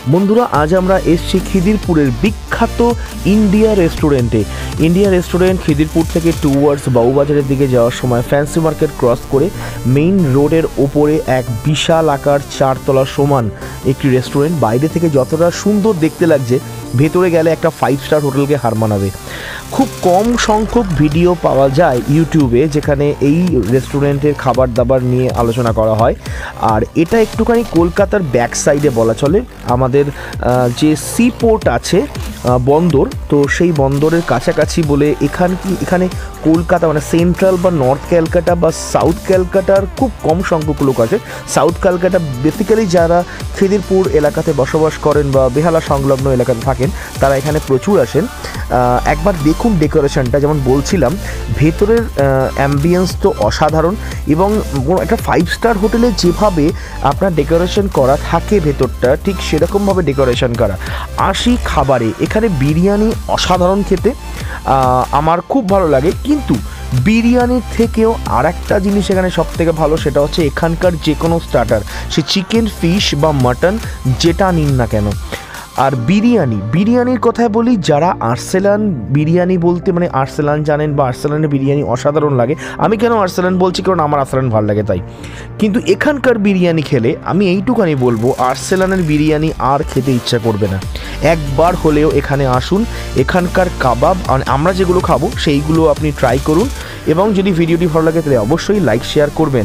বন্ধুরা আজ আমরা এসেছি খিদিরপুরের বিখ্যাত ইন্ডিয়া রেস্টুরেন্টে। ইন্ডিয়া রেস্টুরেন্ট খিদিরপুর থেকে টুয়ার্ডস বাবুবাজারের দিকে যাওয়ার সময় ফ্যান্সি মার্কেট ক্রস করে মেইন রোডের ওপরে এক বিশাল আকার 4 তলা সমান একটি রেস্টুরেন্ট। বাইরে থেকে যতটা সুন্দর দেখতে লাগছে, ভেতরে গেলে একটা 5 স্টার হোটেলকে হার মানাবে। খুব কম সংখ্যক ভিডিও পাওয়া যায় ইউটিউবে যেখানে এই রেস্টুরেন্টের খাবার দাবার নিয়ে আলোচনা করা হয়। আর এটা একটুখানি কলকাতার ব্যাক সাইডে বলা চলে। আমাদের যে সি পোর্ট আছে বন্দর, তো সেই বন্দরের কাছাকাছি বলে এখানে কলকাতা মানে সেন্ট্রাল বা নর্থ ক্যালকাটা বা সাউথ ক্যালকাটার খুব কম সংখ্যক লোক আছে। সাউথ ক্যালকাটা বেসিক্যালি যারা খিদিরপুর এলাকাতে বসবাস করেন বা বেহালা সংলগ্ন এলাকাতে থাকেন তারা এখানে প্রচুর আসেন। একবার দেখুন ডেকোরেশনটা, যেমন বলছিলাম ভেতরের অ্যাম্বিয়েন্স তো অসাধারণ এবং একটা 5 স্টার হোটেলে যেভাবে আপনার ডেকোরেশন করা থাকে ভেতরটা ঠিক সেরকমভাবে ডেকোরেশন করা। আসি খাবারে, এখানে বিরিয়ানি অসাধারণ খেতে, আমার খুব ভালো লাগে। কিন্তু বিরিয়ানির থেকেও আর একটা জিনিস এখানে সব থেকে ভালো, সেটা হচ্ছে এখানকার যে কোনো স্টার্টার, সে চিকেন, ফিশ বা মাটন যেটা নিন না কেন। আর বিরিয়ানির কথায় বলি, যারা আর্সেলান বিরিয়ানি বলতে মানে আর্সেলান জানেন বা আর্সেলানের বিরিয়ানি অসাধারণ লাগে। আমি কেন আর্সেলান বলছি, কারণ আমার আর্সেলান ভালো লাগে তাই। কিন্তু এখানকার বিরিয়ানি খেলে আমি এইটুখানি বলবো, আর্সেলানের বিরিয়ানি আর খেতে ইচ্ছা করবে না। একবার হলেও এখানে আসুন, এখানকার কাবাব আমরা যেগুলো খাবো সেইগুলো আপনি ট্রাই করুন এবং যদি ভিডিওটি ভালো লাগে তাহলে অবশ্যই লাইক শেয়ার করবেন।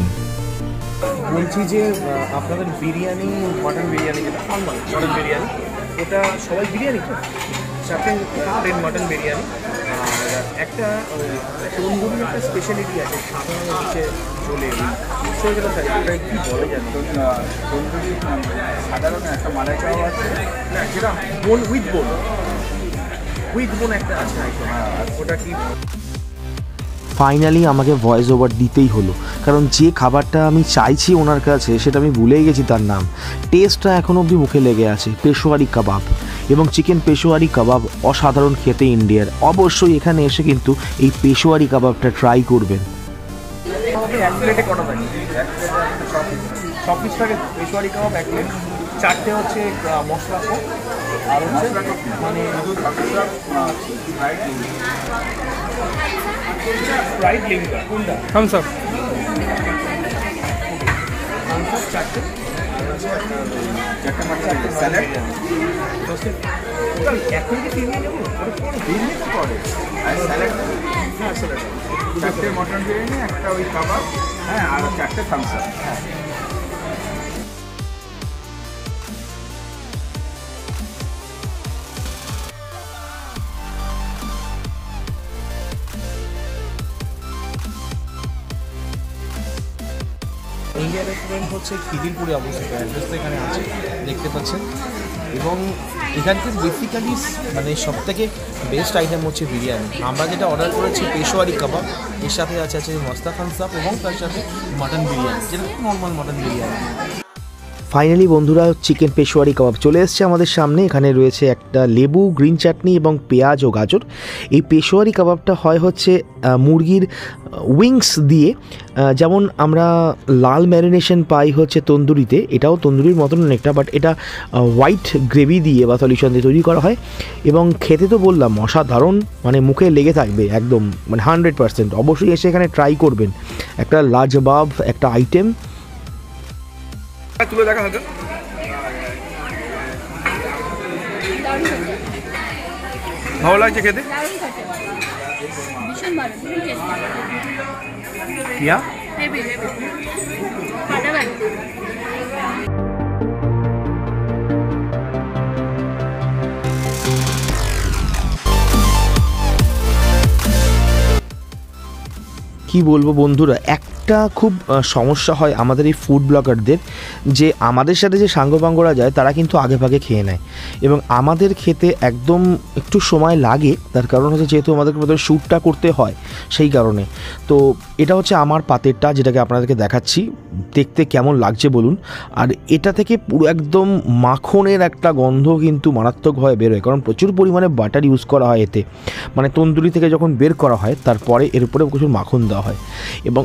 বলছি যে আপনাদের বিরিয়ানি, মটন বিরিয়ানি যেটা নর্মাল মটন বিরিয়ানি, ওটা সবাই বিরিয়ানি তো সাথে প্লেন মটন বিরিয়ানি। আর একটা তন্দুরি একটা স্পেশালিটি আছে সাধারণ হচ্ছে চলে সেগুলো থাকে, ওটা কী বলে জানো? তন্দুরি সাধারণ একটা মালাই চাও আছে না, যেটা বোন উইথ বোন একটা আছে, ওটা কি? ফাইনালি আমাকে ভয়েস ওভার দিতেই হলো, কারণ যে খাবারটা আমি চাইছি ওনার কাছে সেটা আমি ভুলেই গেছি তার নাম। টেস্টটা এখনও অবধি মুখে লেগে আছে। পেশোয়ারি কাবাব এবং চিকেন পেশোয়ারি কাবাব অসাধারণ খেতে ইন্ডিয়ার। অবশ্যই এখানে এসে কিন্তু এই পেশোয়ারি কাবাবটা ট্রাই করবেন। এক প্লেটে কটা থাকে? সব পিস থাকে পেশোয়ারি কাবাব এক প্লেট, 4টে হচ্ছে মশলা কো আর হচ্ছে মানে ফ্রাইড লিঙ্কা কোনটা? থামস আপ 4টে স্যালাড এখন কি 3 নেবো দিল্লি তো করে আর স্যালাড। হ্যাঁ স্যালাড 4টে মটন বিরিয়ানি, একটা ওই কাবাব, হ্যাঁ আর 4টে থামস আপ। হ্যাঁ ইন্ডিয়া রেস্টুরেন্ট হচ্ছে খিদিরপুরে অবস্থিত, অ্যাড্রেস এখানে আছে দেখতে পাচ্ছেন। এবং এখানকার বেসিক্যালি মানে সবথেকে বেস্ট আইটেম হচ্ছে বিরিয়ানি। আমরা যেটা অর্ডার করেছি পেশোয়ারি কাবাব, এর সাথে আছে মস্তা থামস এবং তার সাথে মাটন বিরিয়ানি, যেটা নর্মাল মাটন বিরিয়ানি। ফাইনালি বন্ধুরা চিকেন পেশোয়ারি কাবাব চলে এসছে আমাদের সামনে। এখানে রয়েছে একটা লেবু, গ্রিন চাটনি এবং পেঁয়াজ ও গাজর। এই পেশোয়ারি কাবাবটা হয় হচ্ছে মুরগির উইংস দিয়ে, যেমন আমরা লাল ম্যারিনেশন পাই হচ্ছে তন্দুরিতে, এটাও তন্দুরির মতন অনেকটা, বাট এটা হোয়াইট গ্রেভি দিয়ে বা সলিউশন দিয়ে তৈরি করা হয়। এবং খেতে তো বললাম অসাধারণ, মানে মুখে লেগে থাকবে একদম, মানে 100%। অবশ্যই এসে এখানে ট্রাই করবেন, একটা লাজবাব একটা আইটেম। তুলে দেখা হবে। ভালো লাগছে খেতে? কিয়া কি বলবো বন্ধুরা, একটা খুব সমস্যা হয় আমাদের এই ফুড ব্লগারদের, যে আমাদের সাথে যে সাঙ্গপাঙ্গরা যায় তারা কিন্তু আগে ভাগে খেয়ে নেয় এবং আমাদের খেতে একদম একটু সময় লাগে। তার কারণ হচ্ছে যেহেতু আমাদেরকে প্রথমে শ্যুটটা করতে হয় সেই কারণে। তো এটা হচ্ছে আমার পাতেরটা, যেটাকে আপনাদেরকে দেখাচ্ছি, দেখতে কেমন লাগছে বলুন। আর এটা থেকে পুরো একদম মাখনের একটা গন্ধ কিন্তু মারাত্মকভাবে বেরোয়, কারণ প্রচুর পরিমাণে বাটার ইউজ করা হয় এতে। মানে তন্দুরি থেকে যখন বের করা হয় তারপরে এর উপরে প্রচুর মাখন দেওয়া হয় এবং অসাধারণ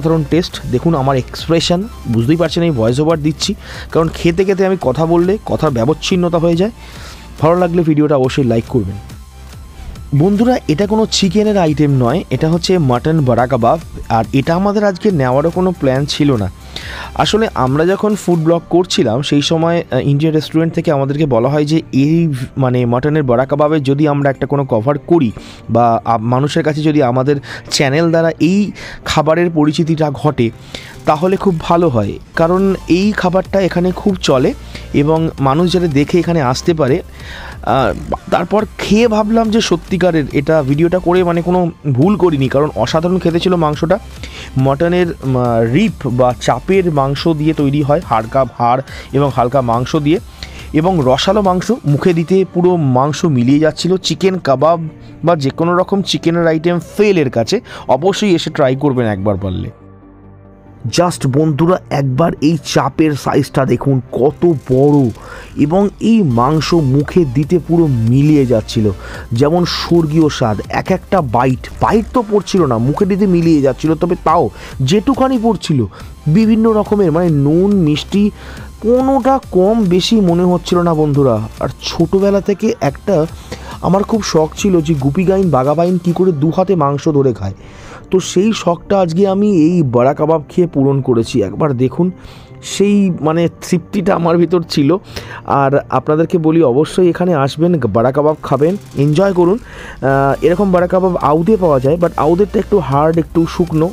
অসাধারণ টেস্ট। দেখুন আমার এক্সপ্রেশন, বুঝতেই পারছেন এই ভয়েস ওভার দিচ্ছি, কারণ খেতে খেতে আমি কথা বললে কথার ব্যবচ্ছিন্নতা হয়ে যায়। ভালো লাগলে ভিডিওটা অবশ্যই লাইক করবেন। বন্ধুরা, এটা কোনো চিকেনের আইটেম নয়, এটা হচ্ছে মাটন বড়া কাবাব। আর এটা আমাদের আজকে নেওয়ারও কোনো প্ল্যান ছিল না। আসলে আমরা যখন ফুড ব্লগ করছিলাম সেই সময় ইন্ডিয়া রেস্টুরেন্ট থেকে আমাদেরকে বলা হয় যে এই মানে মাটনের বড়া কাবাবের যদি আমরা একটা কোনো কভার করি বা মানুষের কাছে যদি আমাদের চ্যানেল দ্বারা এই খাবারের পরিচিতিটা ঘটে তাহলে খুব ভালো হয়, কারণ এই খাবারটা এখানে খুব চলে এবং মানুষ যারা দেখে এখানে আসতে পারে। তারপর খেয়ে ভাবলাম যে সত্যিকারের এটা ভিডিওটা করে মানে কোনো ভুল করিনি, কারণ অসাধারণ খেতে ছিল মাংসটা। মটনের রিপ বা চাপের মাংস দিয়ে তৈরি হয়, হাড় এবং হালকা মাংস দিয়ে, এবং রসালো মাংস, মুখে দিতে পুরো মাংস মিলিয়ে যাচ্ছিল। চিকেন কাবাব বা যে কোনো রকম চিকেনের আইটেম ফেলের কাছে অবশ্যই এসে ট্রাই করবেন একবার পারলে। জাস্ট বন্ধুরা একবার এই চাপের সাইজটা দেখুন কত বড়, এবং এই মাংস মুখে দিতে পুরো মিলিয়ে যাচ্ছিল, যেমন স্বর্গীয় স্বাদ। এক একটা বাইট তো পড়ছিল না, মুখে দিতে মিলিয়ে যাচ্ছিল, তবে তাও যেটুখানি পড়ছিল বিভিন্ন রকমের মানে নুন মিষ্টি কোনোটা কম বেশি মনে হচ্ছিল না বন্ধুরা। আর ছোটোবেলা থেকে একটা আমার খুব শখ ছিল যে গুপি গাইন বাঘা বাইন কী করে দু হাতে মাংস ধরে খায়, তো সেই শখটা আজকে আমি এই বড়া কাবাব খেয়ে পূরণ করেছি। একবার দেখুন সেই মানে তৃপ্তিটা আমার ভিতর ছিল। আর আপনাদেরকে বলি অবশ্যই এখানে আসবেন, বড়া কাবাব খাবেন, এনজয় করুন। এরকম বড়া কাবাব আউদে পাওয়া যায়, বাট আউদেরটা একটু হার্ড, একটু শুকনো।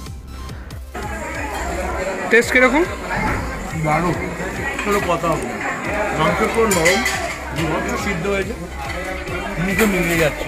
টেস্ট কীরকম? দারুণ, কোনো কথা হবে না। মাংস পুরো নরম, সিদ্ধ হয়েছে, মুখে মিলিয়ে যাচ্ছে।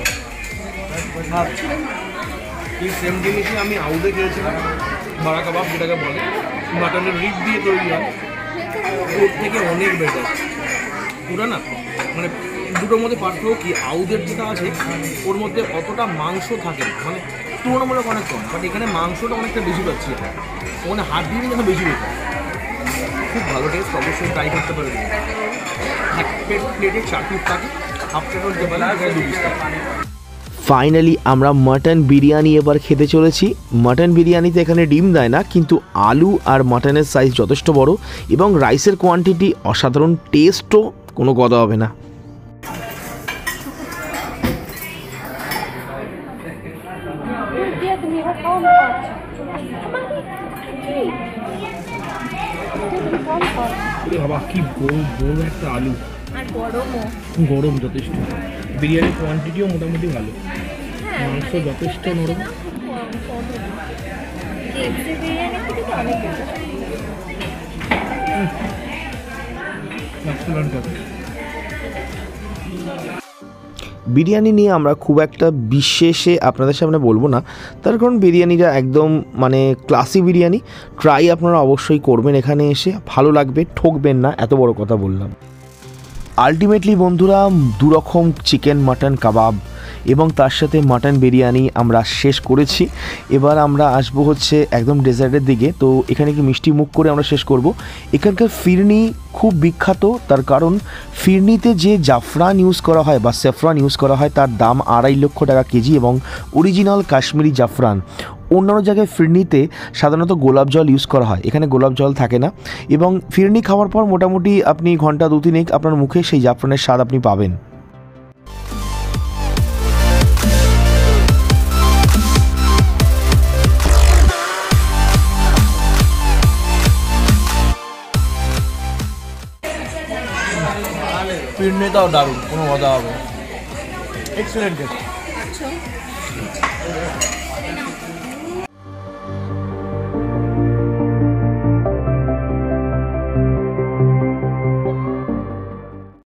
এই সেম জিনিসই আমি আউদে খেয়েছিলাম, বড়া কাবাব যেটাকে বলে, মাটনের রিপ দিয়ে তৈরি হয়, ওর থেকে অনেক বেটার পুরো না। মানে দুটোর মধ্যে পার্থক্য কি, আউদের যেটা আছে ওর মধ্যে অতটা মাংস থাকে না, মানে তুলনামূলক অনেক কম, বাট এখানে মাংসটা অনেকটা বেশি পাচ্ছি, ওখানে হাত দিয়ে যেন বেশি বেশি। খুব ভালো টেস্ট, অবশ্যই ট্রাই করতে পারবেন। এক প্লেটে 4 পিস থাকে, হাফ প্লেট হতে পারে 2 পিস থাকে। ফাইনালি আমরা মাটন বিরিয়ানি এবার খেতে চলেছি। মাটন বিরিয়ানিতে এখানে ডিম দেয় না, কিন্তু আলু আর মাটনের সাইজ যথেষ্ট বড় এবং রাইসের কোয়ান্টিটি অসাধারণ, টেস্টও কোনো কথা হবে না। বাবা কি বড় একটা আলু, আর গরম যথেষ্ট। বিরিয়ানির কোয়ান্টিটিও মোটামুটি ভালো, মাংস যথেষ্ট নরম। বিরিয়ানি নিয়ে আমরা খুব একটা বিশেষে আপনাদের সামনে বলবো না, তার কারণ বিরিয়ানিটা একদম মানে ক্লাসি বিরিয়ানি। ট্রাই আপনারা অবশ্যই করবেন, এখানে এসে ভালো লাগবে, ঠকবেন না, এত বড় কথা বললাম। আলটিমেটলি বন্ধুরা, দুরকম চিকেন মাটন কাবাব এবং তার সাথে মাটন বিরিয়ানি আমরা শেষ করেছি। এবার আমরা আসবো হচ্ছে একদম ডেজার্টের দিকে। তো এখানে কি মিষ্টি মুখ করে আমরা শেষ করব। এখানকার ফিরনি খুব বিখ্যাত, তার কারণ ফিরনিতে যে জাফরান ইউজ করা হয় বা স্যাফরান ইউজ করা হয় তার দাম 2.5 লক্ষ টাকা কেজি, এবং অরিজিনাল কাশ্মীরি জাফরান। অন্যান্য জায়গায় ফিরনিতে সাধারণত গোলাপ জল ইউজ করা হয়, এখানে গোলাপ জল থাকে না। এবং ফিরনি খাওয়ার পর মোটামুটি আপনি ঘন্টা 2-3 আপনার মুখে সেই জাফরানের স্বাদ আপনি পাবেন। ফিরনিটাও দারুণ, কোনো কথা হবে, এক্সেলেন্ট টেস্ট।